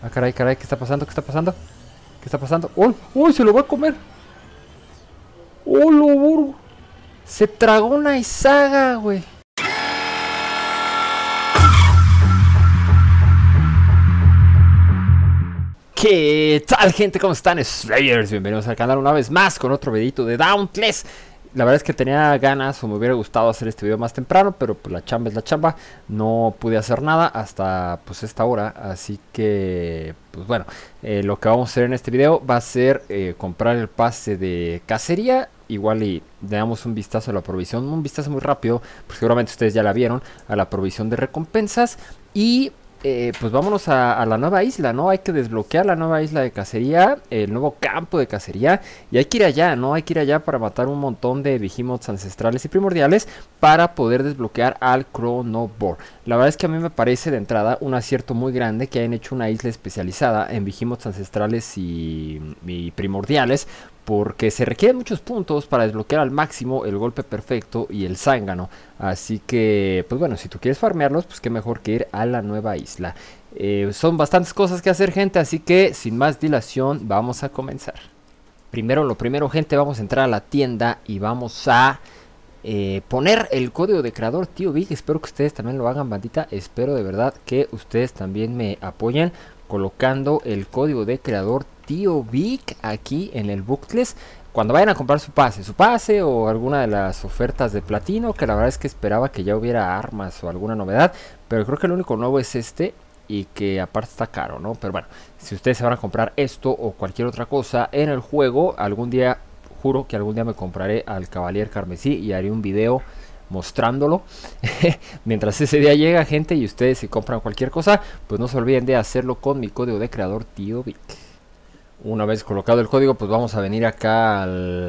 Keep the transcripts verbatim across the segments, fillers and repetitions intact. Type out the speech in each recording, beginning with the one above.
Ah, caray, caray, ¿qué está pasando? ¿Qué está pasando? ¿Qué está pasando? ¡Uy! ¡Uy! ¡Se lo va a comer! ¡Oh, lo burro! Se tragó una Izaga, güey. ¿Qué tal, gente? ¿Cómo están, Slayers? Bienvenidos al canal una vez más con otro videito de Dauntless. La verdad es que tenía ganas o me hubiera gustado hacer este video más temprano, pero pues la chamba es la chamba. No pude hacer nada hasta pues esta hora, así que pues bueno, eh, lo que vamos a hacer en este video va a ser eh, comprar el pase de cacería. Igual y le damos un vistazo a la provisión, un vistazo muy rápido, porque seguramente ustedes ya la vieron, a la provisión de recompensas. Y Eh, pues vámonos a, a la nueva isla, ¿no? Hay que desbloquear la nueva isla de cacería, el nuevo campo de cacería. Y hay que ir allá, ¿no? Hay que ir allá para matar un montón de Behemoths ancestrales y primordiales para poder desbloquear al Chronobor. La verdad es que a mí me parece de entrada un acierto muy grande que hayan hecho una isla especializada en Behemoths ancestrales y, y primordiales, porque se requieren muchos puntos para desbloquear al máximo el golpe perfecto y el zángano. Así que, pues bueno, si tú quieres farmearlos, pues qué mejor que ir a la nueva isla. Eh, son bastantes cosas que hacer, gente, así que sin más dilación vamos a comenzar. Primero, lo primero, gente, vamos a entrar a la tienda y vamos a eh, poner el código de creador Tío Big. Espero que ustedes también lo hagan, bandita. Espero de verdad que ustedes también me apoyen colocando el código de creador Tío Big aquí en el Bookless cuando vayan a comprar su pase, su pase o alguna de las ofertas de platino, que la verdad es que esperaba que ya hubiera armas o alguna novedad, pero creo que el único nuevo es este y que aparte está caro, ¿no? Pero bueno, si ustedes se van a comprar esto o cualquier otra cosa en el juego, algún día, juro que algún día me compraré al Cavalier Carmesí y haré un video mostrándolo. Mientras ese día llega, gente, y ustedes si compran cualquier cosa, pues no se olviden de hacerlo con mi código de creador Tío Vic. Una vez colocado el código, pues vamos a venir acá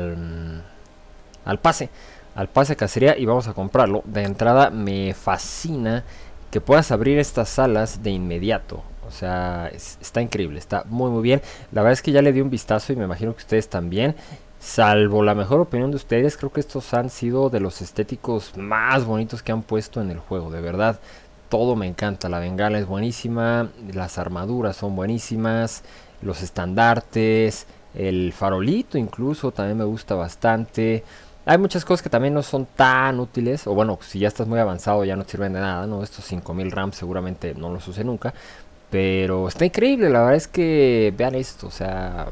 al, al pase, al pase cacería y vamos a comprarlo. De entrada me fascina que puedas abrir estas salas de inmediato. O sea, es, está increíble, está muy muy bien. La verdad es que ya le di un vistazo y me imagino que ustedes también. Salvo la mejor opinión de ustedes, creo que estos han sido de los estéticos más bonitos que han puesto en el juego. De verdad, todo me encanta. La bengala es buenísima, las armaduras son buenísimas, los estandartes, el farolito incluso también me gusta bastante. Hay muchas cosas que también no son tan útiles, o bueno, si ya estás muy avanzado ya no sirven de nada, ¿no? Estos cinco mil RAM seguramente no los use nunca, pero está increíble. La verdad es que vean esto, o sea,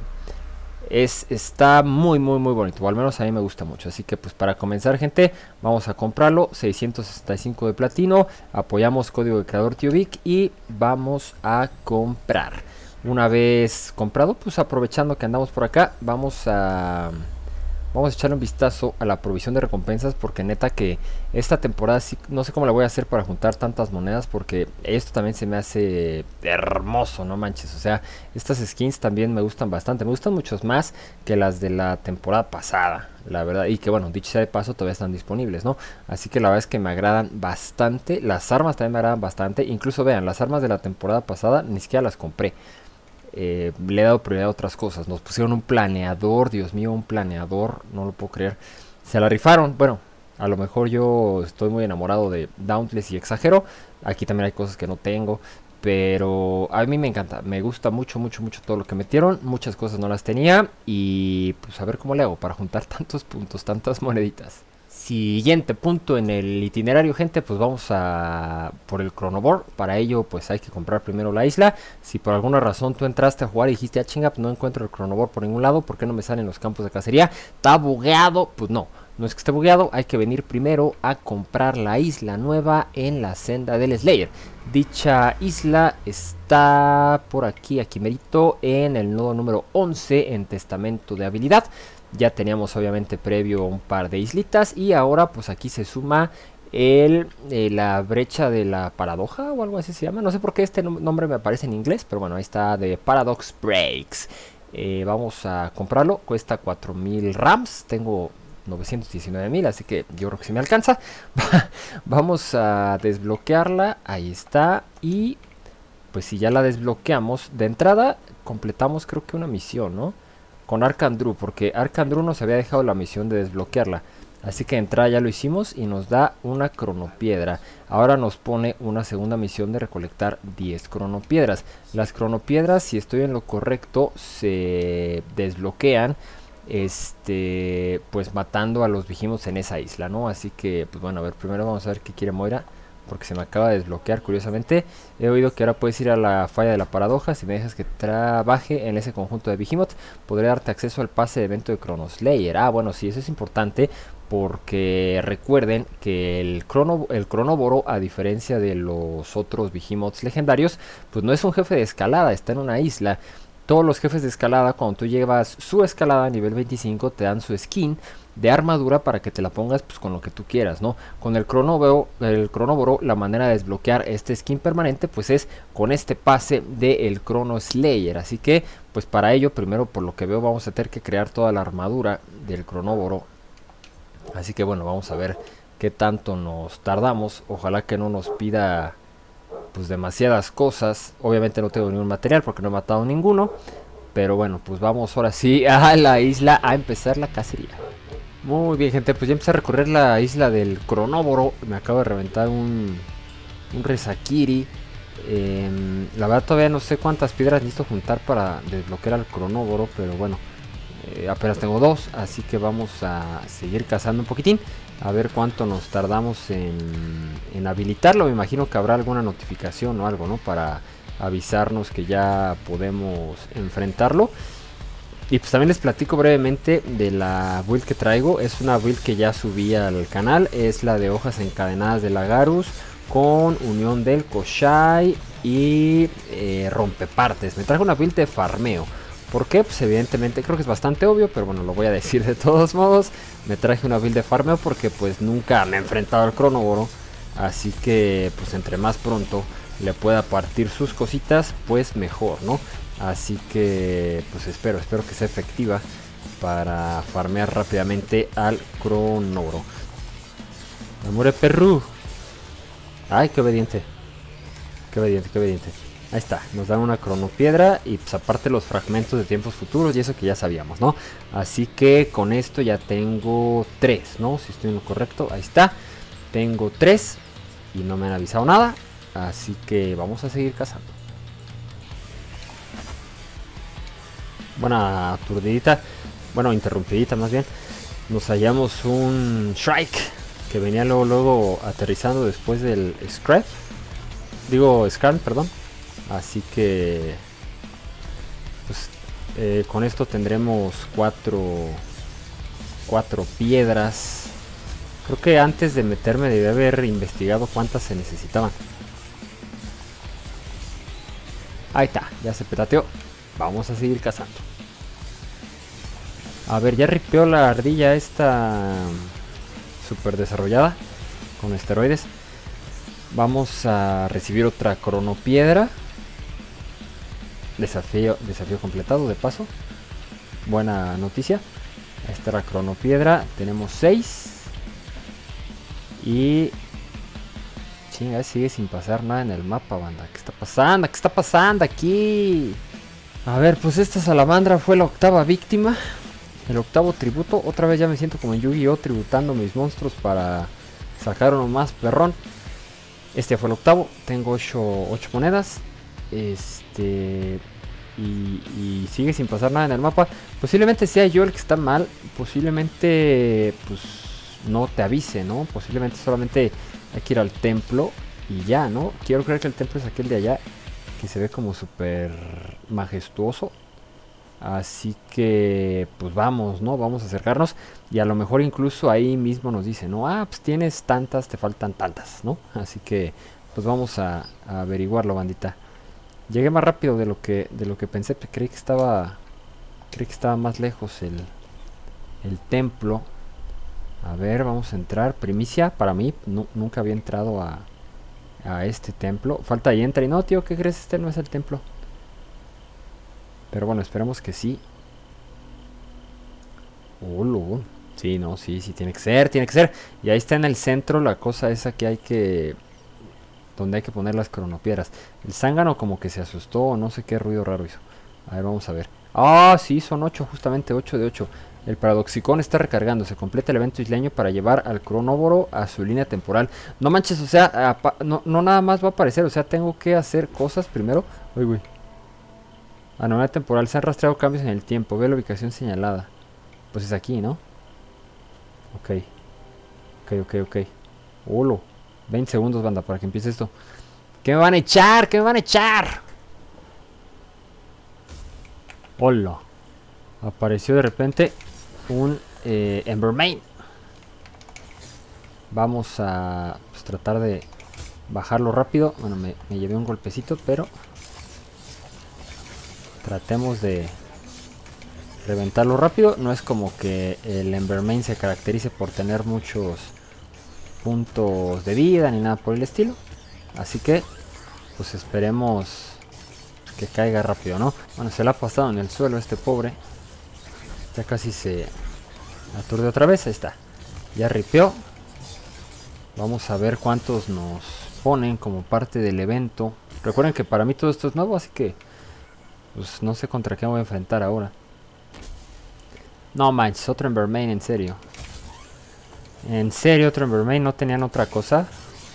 es, está muy muy muy bonito, o al menos a mí me gusta mucho. Así que pues para comenzar, gente, vamos a comprarlo. Seiscientos sesenta y cinco de platino, apoyamos código de creador Tío Vic y vamos a comprar. Una vez comprado, pues aprovechando que andamos por acá, vamos a vamos a echarle un vistazo a la provisión de recompensas, porque neta que esta temporada sí, no sé cómo la voy a hacer para juntar tantas monedas, porque esto también se me hace hermoso, no manches. O sea, estas skins también me gustan bastante, me gustan muchos más que las de la temporada pasada, la verdad. Y que bueno, dicho sea de paso, todavía están disponibles, ¿no? Así que la verdad es que me agradan bastante. Las armas también me agradan bastante. Incluso vean, las armas de la temporada pasada ni siquiera las compré. Eh, le he dado prioridad a otras cosas. Nos pusieron un planeador, Dios mío, un planeador, no lo puedo creer. Se la rifaron. Bueno, a lo mejor yo estoy muy enamorado de Dauntless y exagero. Aquí también hay cosas que no tengo, pero a mí me encanta, me gusta mucho, mucho, mucho todo lo que metieron. Muchas cosas no las tenía y pues a ver cómo le hago para juntar tantos puntos, tantas moneditas. Siguiente punto en el itinerario, gente, pues vamos a por el Chronobor. Para ello pues hay que comprar primero la isla. Si por alguna razón tú entraste a jugar y dijiste, ah chinga, pues no encuentro el Chronobor por ningún lado, ¿por qué no me salen los campos de cacería? ¿Está bugueado? Pues no, no es que esté bugueado, hay que venir primero a comprar la isla nueva en la senda del Slayer. Dicha isla está por aquí, aquí merito, en el nodo número once en testamento de habilidad. Ya teníamos obviamente previo un par de islitas y ahora pues aquí se suma el, eh, la brecha de la paradoja o algo así se llama. No sé por qué este nombre me aparece en inglés, pero bueno, ahí está, de Paradox Breaks. Eh, vamos a comprarlo, cuesta cuatro mil rams, tengo novecientos diecinueve mil, así que yo creo que sí me alcanza. Vamos a desbloquearla, ahí está. Y pues si ya la desbloqueamos, de entrada completamos creo que una misión, ¿no? Con Arcandru, porque Arcandru nos había dejado la misión de desbloquearla. Así que de entrada ya lo hicimos y nos da una cronopiedra. Ahora nos pone una segunda misión de recolectar diez cronopiedras. Las cronopiedras, si estoy en lo correcto, se desbloquean este pues matando a los Behemoths en esa isla, ¿no? Así que pues bueno, a ver, primero vamos a ver qué quiere Moira, porque se me acaba de desbloquear curiosamente. He oído que ahora puedes ir a la falla de la paradoja. Si me dejas que trabaje en ese conjunto de Behemoth, podré darte acceso al pase de evento de Chronoslayer. Ah, bueno, sí, eso es importante, porque recuerden que el, crono, el Cronoboro, a diferencia de los otros Behemoths legendarios, pues no es un jefe de escalada, está en una isla. Todos los jefes de escalada, cuando tú llevas su escalada a nivel veinticinco, te dan su skin de armadura para que te la pongas pues con lo que tú quieras, ¿no? Con el Cronoboro, el Cronoboro, la manera de desbloquear este skin permanente pues es con este pase del Chronoslayer. Así que pues para ello, primero por lo que veo, vamos a tener que crear toda la armadura del Cronoboro. Así que bueno, vamos a ver qué tanto nos tardamos. Ojalá que no nos pida pues demasiadas cosas. Obviamente no tengo ningún material porque no he matado ninguno, pero bueno, pues vamos ahora sí a la isla a empezar la cacería. Muy bien, gente, pues ya empecé a recorrer la isla del Cronoboro. Me acabo de reventar un un Rezakiri. eh, la verdad todavía no sé cuántas piedras necesito juntar para desbloquear al Cronoboro, pero bueno, eh, apenas tengo dos, así que vamos a seguir cazando un poquitín, a ver cuánto nos tardamos en, en habilitarlo. Me imagino que habrá alguna notificación o algo, ¿no? Para avisarnos que ya podemos enfrentarlo. Y pues también les platico brevemente de la build que traigo. Es una build que ya subí al canal. Es la de hojas encadenadas de Lagarus con unión del Koshai y eh, rompepartes. Me traje una build de farmeo. ¿Por qué? Pues evidentemente creo que es bastante obvio, pero bueno, lo voy a decir de todos modos. Me traje una build de farmeo porque pues nunca me he enfrentado al Cronoboro. Así que pues entre más pronto le pueda partir sus cositas, pues mejor, ¿no? Así que pues espero, espero que sea efectiva para farmear rápidamente al Cronoboro. ¡Amore perru! ¡Ay, qué obediente! ¡Qué obediente, qué obediente! Ahí está, nos dan una cronopiedra y pues aparte los fragmentos de tiempos futuros y eso que ya sabíamos, ¿no? Así que con esto ya tengo tres, ¿no? Si estoy en lo correcto, ahí está. Tengo tres y no me han avisado nada, así que vamos a seguir cazando. Buena aturdidita, bueno, interrumpidita más bien. Nos hallamos un Shrike que venía luego, luego aterrizando después del Scrap. Digo, Skarn, perdón. Así que pues eh, con esto tendremos cuatro cuatro piedras. Creo que antes de meterme debí haber investigado cuántas se necesitaban. Ahí está, ya se petateó. Vamos a seguir cazando. A ver, ya ripeó la ardilla esta super desarrollada con esteroides. Vamos a recibir otra cronopiedra. Desafío, desafío completado de paso. Buena noticia. Esta era cronopiedra. Tenemos seis. Y... chinga, sigue sin pasar nada en el mapa, banda. ¿Qué está pasando? ¿Qué está pasando aquí? A ver, pues esta salamandra fue la octava víctima. El octavo tributo. Otra vez ya me siento como en Yu-Gi-Oh! Tributando mis monstruos para sacar uno más perrón. Este fue el octavo. Tengo ocho monedas. Este... Y, y sigue sin pasar nada en el mapa. Posiblemente sea yo el que está mal. Posiblemente pues no te avise, ¿no? Posiblemente solamente hay que ir al templo y ya, ¿no? Quiero creer que el templo es aquel de allá, que se ve como súper majestuoso. Así que pues vamos, ¿no? Vamos a acercarnos. Y a lo mejor incluso ahí mismo nos dice, ¿no? Ah, pues tienes tantas, te faltan tantas, ¿no? Así que pues vamos a, a averiguarlo, bandita. Llegué más rápido de lo que de lo que pensé. Creí que estaba creí que estaba más lejos el, el templo. A ver, vamos a entrar. Primicia para mí. No, nunca había entrado a, a este templo. Falta y entra. Y no, tío, ¿qué crees? Este no es el templo. Pero bueno, esperemos que sí. Oh, lo. Sí, no, sí, sí, tiene que ser, tiene que ser. Y ahí está en el centro la cosa esa que hay que... donde hay que poner las cronopiedras. El zángano como que se asustó o no sé qué ruido raro hizo. A ver, vamos a ver. Ah, sí, son ocho, justamente ocho de ocho. El Paradoxicón está recargando. Se completa el evento isleño para llevar al Cronóboro a su línea temporal. No manches, o sea, no, no nada más va a aparecer. O sea, tengo que hacer cosas primero. Uy, uy. Anomalía temporal. Se han rastreado cambios en el tiempo. Ve la ubicación señalada. Pues es aquí, ¿no? Ok. Ok, ok, ok. Holo. veinte segundos, banda, para que empiece esto. ¿Qué me van a echar? ¿Qué me van a echar? Hola. Apareció de repente un eh, Embermane. Vamos a pues, tratar de bajarlo rápido. Bueno, me, me llevé un golpecito, pero tratemos de reventarlo rápido. No es como que el Embermane se caracterice por tener muchos puntos de vida ni nada por el estilo. Así que pues esperemos que caiga rápido, ¿no? Bueno, se la ha pasado en el suelo este pobre. Ya casi se aturde otra vez. Ahí está. Ya ripeó. Vamos a ver cuántos nos ponen como parte del evento. Recuerden que para mí todo esto es nuevo, así que pues no sé contra qué me voy a enfrentar ahora. No manches, otro Embermane, en serio. En serio, otro Embermane, ¿no tenían otra cosa?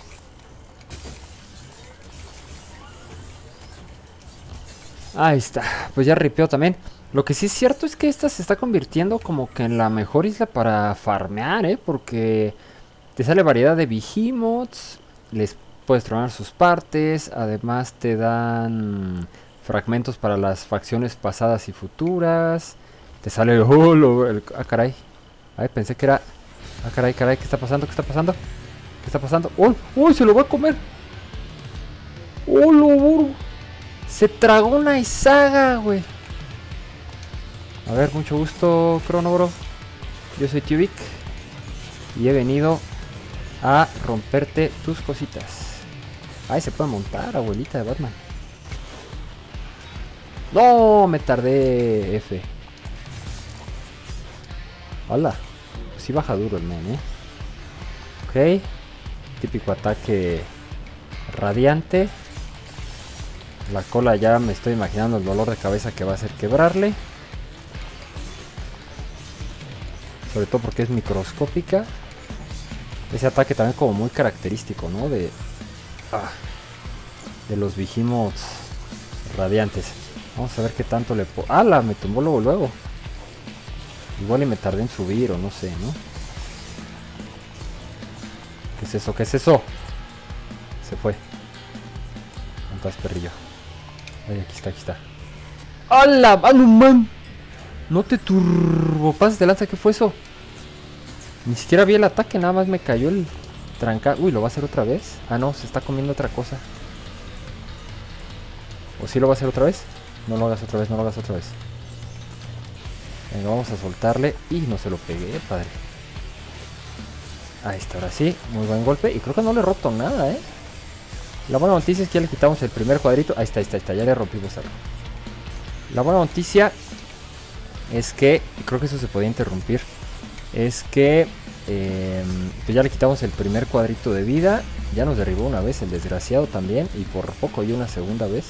Ahí está, pues ya ripeó también. Lo que sí es cierto es que esta se está convirtiendo como que en la mejor isla para farmear, ¿eh? Porque te sale variedad de Behemoths, les puedes tronar sus partes, además te dan fragmentos para las facciones pasadas y futuras. Te sale... Oh, lo, el, ah, caray. Ay, pensé que era... Ah, caray, caray, ¿qué está pasando? ¿Qué está pasando? ¿Qué está pasando? ¡Oh! ¡Oh! ¡Se lo va a comer! ¡Oh, lo burro! Se tragó una Izaga, güey. A ver, mucho gusto, Cronoboro. Yo soy Tubik y he venido a romperte tus cositas. Ay, se puede montar, abuelita de Batman. No, me tardé, F. Hola. Pues sí baja duro el men, eh. Ok. Típico ataque radiante. La cola ya me estoy imaginando el dolor de cabeza que va a hacer quebrarle. Sobre todo porque es microscópica. Ese ataque también como muy característico, ¿no? De, ah, de los Behemoths radiantes. Vamos a ver qué tanto le puedo... ¡Hala! Me tumbó luego luego. Igual y me tardé en subir o no sé, ¿no? ¿Qué es eso? ¿Qué es eso? Se fue. ¿Dónde estás, perrillo? Ay, aquí está, aquí está. ¡Hala! ¡Ah, no, man! No te turbopases de lanza, ¿qué fue eso? Ni siquiera vi el ataque, nada más me cayó el tranca. Uy, ¿lo va a hacer otra vez? Ah, no, se está comiendo otra cosa. ¿O sí lo va a hacer otra vez? No lo hagas otra vez, no lo hagas otra vez. Venga, vamos a soltarle. Y no se lo pegué, padre. Ahí está, ahora sí. Muy buen golpe. Y creo que no le he roto nada, ¿eh? La buena noticia es que ya le quitamos el primer cuadrito. Ahí está, ahí está, ahí está. Ya le rompimos algo. La buena noticia es que... Creo que eso se podía interrumpir. Es que... Eh, pues ya le quitamos el primer cuadrito de vida. Ya nos derribó una vez el desgraciado también. Y por poco y una segunda vez.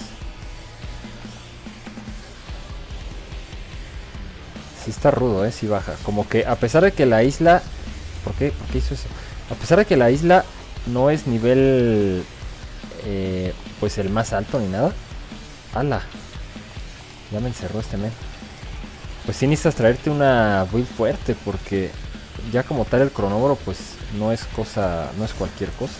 Sí está rudo, eh, sí baja. Como que a pesar de que la isla... ¿Por qué? ¿Por qué hizo eso? A pesar de que la isla no es nivel... Eh, pues el más alto ni nada. ¡Hala! Ya me encerró este men. Pues sí necesitas traerte una build fuerte porque ya como tal el cronóboro pues no es cosa, no es cualquier cosa.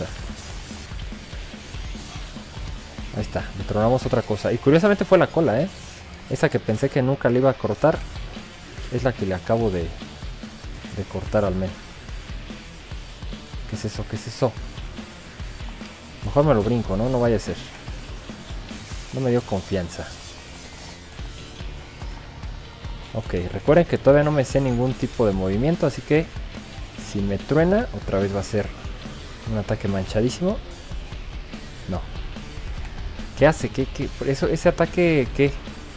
Ahí está, le tronamos otra cosa. Y curiosamente fue la cola, eh. Esa que pensé que nunca le iba a cortar es la que le acabo de, de cortar al men. ¿Qué es eso? ¿Qué es eso? Mejor me lo brinco, ¿no? No vaya a ser. No me dio confianza. Ok, recuerden que todavía no me sé ningún tipo de movimiento, así que si me truena, otra vez va a ser un ataque manchadísimo. No. ¿Qué hace? ¿Qué, qué? Eso, ese ataque, ¿qué?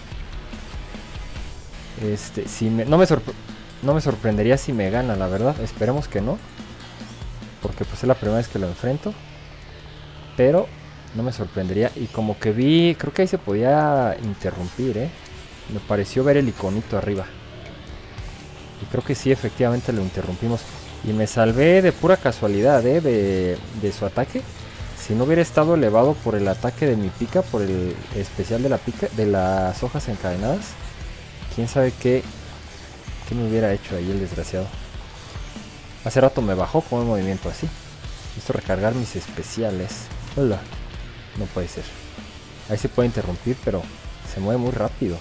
Este, si me, no, me no me sorprendería si me gana, la verdad. Esperemos que no. Porque pues es la primera vez que lo enfrento. Pero no me sorprendería. Y como que vi, creo que ahí se podía interrumpir, ¿eh? Me pareció ver el iconito arriba. Y creo que sí, efectivamente lo interrumpimos. Y me salvé de pura casualidad, ¿eh? De, de su ataque. Si no hubiera estado elevado por el ataque de mi pica, por el especial de la pica, de las hojas encadenadas, quién sabe qué, qué me hubiera hecho ahí el desgraciado. Hace rato me bajó con un movimiento así. Necesito recargar mis especiales. Hola. No puede ser. Ahí se puede interrumpir, pero se mueve muy rápido.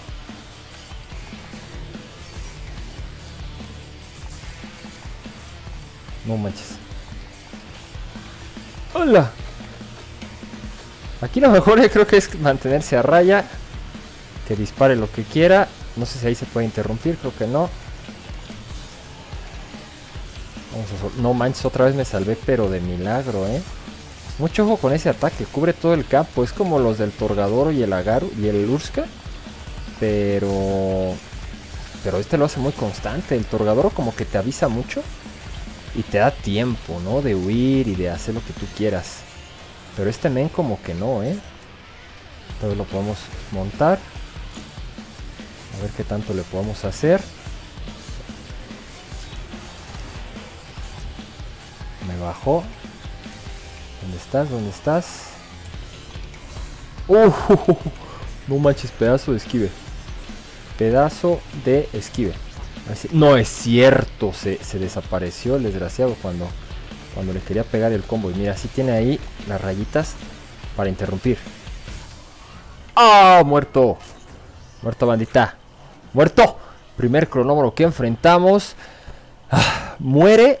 No manches. ¡Hola! Aquí lo mejor yo creo que es mantenerse a raya. Que dispare lo que quiera. No sé si ahí se puede interrumpir, creo que no. Vamos a sol- no manches, otra vez me salvé, pero de milagro, eh. Mucho ojo con ese ataque, cubre todo el campo. Es como los del Torgador y el Agaru y el Urska. Pero... Pero este lo hace muy constante. El Torgador como que te avisa mucho. Y te da tiempo, ¿no? De huir y de hacer lo que tú quieras. Pero este men como que no, ¿eh? Entonces lo podemos montar. A ver qué tanto le podemos hacer. Me bajó. ¿Dónde estás? ¿Dónde estás? ¡Uh! No manches, pedazo de esquive. Pedazo de esquive. Así, no es cierto, se, se desapareció el desgraciado cuando, cuando le quería pegar el combo. Y mira, sí tiene ahí las rayitas para interrumpir. ¡Ah! ¡Oh, muerto! Muerto, bandita. ¡Muerto! Primer cronómetro que enfrentamos. Ah, muere.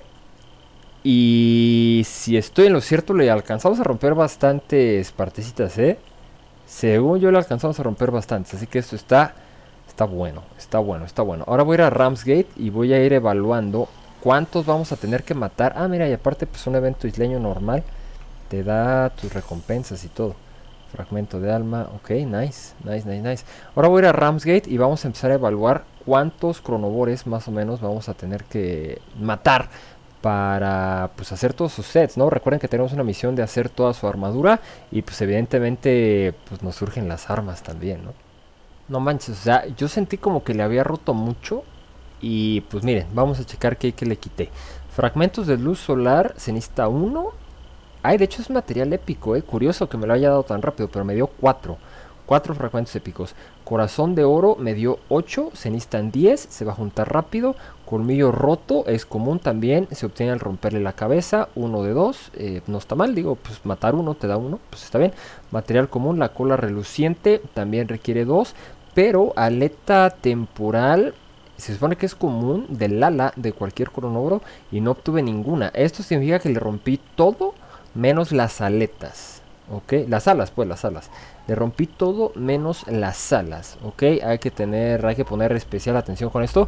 Y si estoy en lo cierto, le alcanzamos a romper bastantes partecitas, ¿eh? Según yo le alcanzamos a romper bastantes. Así que esto está... Está bueno, está bueno, está bueno. Ahora voy a ir a Ramsgate y voy a ir evaluando cuántos vamos a tener que matar. Ah, mira, y aparte pues un evento isleño normal te da tus recompensas y todo. Fragmento de alma, ok, nice, nice, nice, nice. Ahora voy a ir a Ramsgate y vamos a empezar a evaluar cuántos cronobores más o menos vamos a tener que matar para pues hacer todos sus sets, ¿no? Recuerden que tenemos una misión de hacer toda su armadura y pues evidentemente pues nos surgen las armas también, ¿no? No manches, o sea, yo sentí como que le había roto mucho. Y pues miren, vamos a checar qué hay que le quité. Fragmentos de luz solar, se necesita uno. Ay, de hecho es material épico, eh. Curioso que me lo haya dado tan rápido, pero me dio cuatro. Cuatro fragmentos épicos. Corazón de oro me dio ocho, se necesitan diez, se va a juntar rápido. Colmillo roto es común también, se obtiene al romperle la cabeza. Uno de dos, eh, no está mal, digo, pues matar uno te da uno, pues está bien. Material común, la cola reluciente, también requiere dos. Pero aleta temporal se supone que es común del ala de cualquier cronobro y no obtuve ninguna. Esto significa que le rompí todo menos las aletas. Ok, las alas, pues las alas. Le rompí todo menos las alas. Ok, hay que tener, hay que poner especial atención con esto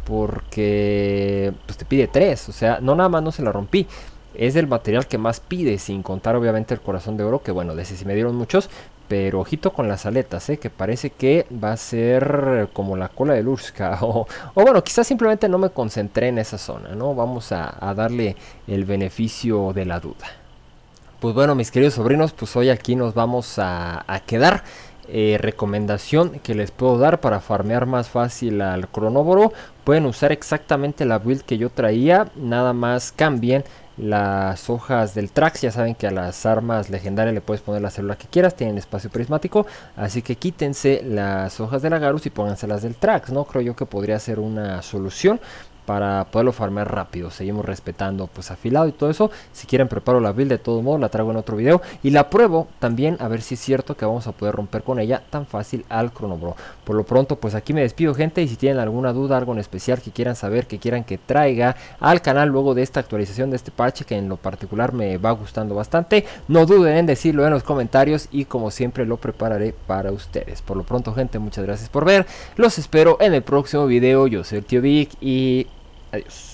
porque pues te pide tres. O sea, no nada más no se la rompí. Es el material que más pide, sin contar obviamente el corazón de oro, que bueno, de ese sí me dieron muchos. Pero ojito con las aletas, ¿eh? Que parece que va a ser como la cola del Urska. O, o bueno, quizás simplemente no me concentré en esa zona, ¿no? Vamos a, a darle el beneficio de la duda. Pues bueno, mis queridos sobrinos, pues hoy aquí nos vamos a, a quedar. Eh, recomendación que les puedo dar para farmear más fácil al cronóboro. Pueden usar exactamente la build que yo traía, nada más cambien las hojas del Trax. Ya saben que a las armas legendarias le puedes poner la célula que quieras, tienen espacio prismático, así que quítense las hojas del Agarus y pónganse las del Trax, ¿no? Creo yo que podría ser una solución para poderlo farmear rápido. Seguimos respetando pues afilado y todo eso. Si quieren preparo la build, de todos modos la traigo en otro video y la pruebo también a ver si es cierto que vamos a poder romper con ella tan fácil al cronobro. Por lo pronto pues aquí me despido, gente, y si tienen alguna duda, algo en especial que quieran saber, que quieran que traiga al canal luego de esta actualización de este parche, que en lo particular me va gustando bastante, no duden en decirlo en los comentarios y como siempre lo prepararé para ustedes. Por lo pronto, gente, muchas gracias por ver, los espero en el próximo video. Yo soy el tío Vic y adiós.